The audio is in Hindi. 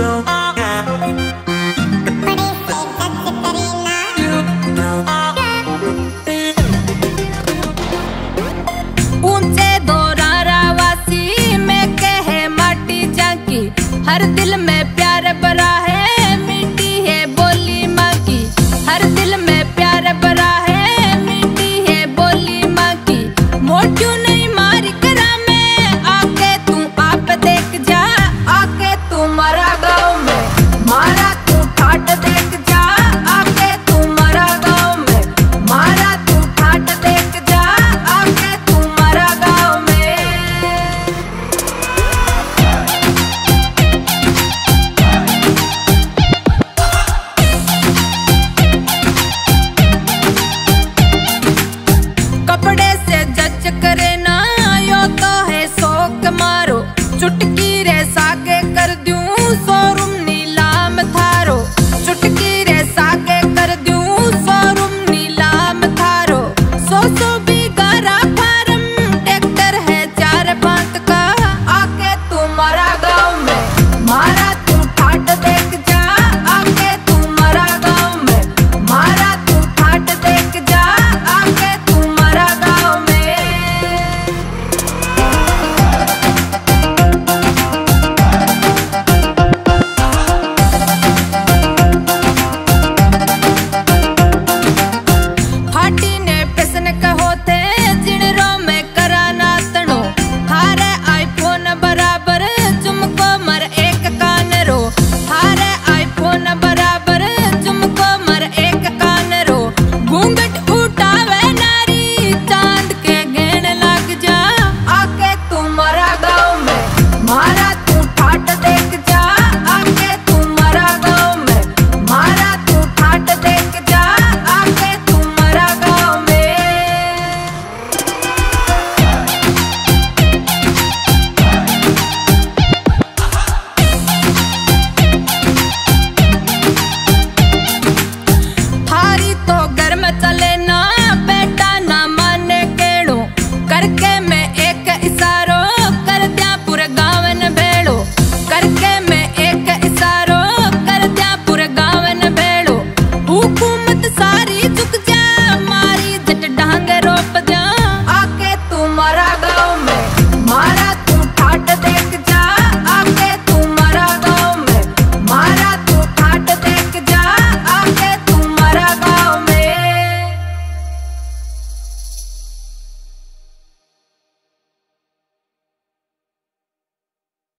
ऊंचे दोरारावासी में कहे माटी जाकी, हर दिल में प्यार भरा है, मीठी है बोली माँ की। हर दिल में प्यार भरा है, मीठी है बोली माँ की। मोटू नहीं मारी करा में, आके तू आप देख जा, आके तू मरा गाँव में, मारा तू ठाट देख जा, आके तू मरा गाँव में, मारा तू ठाट देख जा, आके तू मरा गाँव में। कपड़े से जज करे ना, यो तो है शौक मारो, चुटकी रे साके कर दूं शोरूम